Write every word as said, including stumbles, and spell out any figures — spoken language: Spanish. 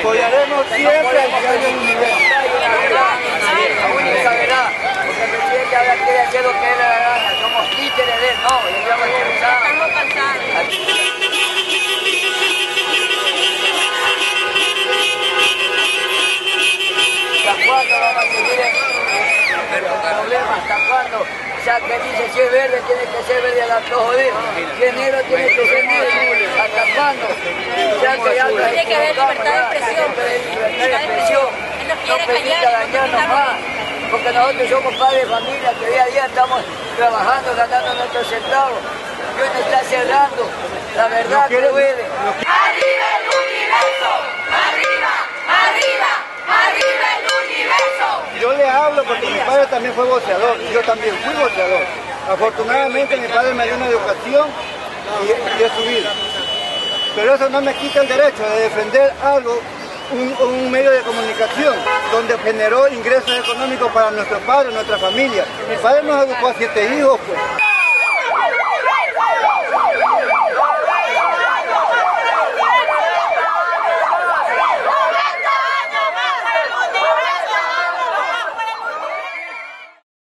Apoyaremos siempre al diario El Universo. La única verdad, porque el presidente ahora quiere hacer lo que él le da la gana. Somos títeres de él, no, y estamos cansados. Estamos cansados. ¿Hasta cuándo vamos a seguir en los problemas? ¿Hasta cuándo? O sea, que dice, si es verde, tiene que ser verde a la jodido. Si es negro, tiene que ser negro. ¿Hasta cuándo? O sea, que ya nos Tiene que haber libertad de expresión. Libertad de expresión. No permita dañarnos más. Porque nosotros somos padres de familia que día a día estamos trabajando, ganando nuestros centavos. Dios nos está cerrando. La verdad que duele. ¡Arriba el universo! ¡Arriba! ¡Arriba! ¡Arriba el universo! Yo le hablo porque mi padre también fue boxeador, y yo también fui boxeador. Afortunadamente mi padre me dio una educación y, y es su vida. Pero eso no me quita el derecho de defender algo, un, un medio de comunicación, donde generó ingresos económicos para nuestros padres, nuestra familia. Mi padre nos educó a siete hijos, pues.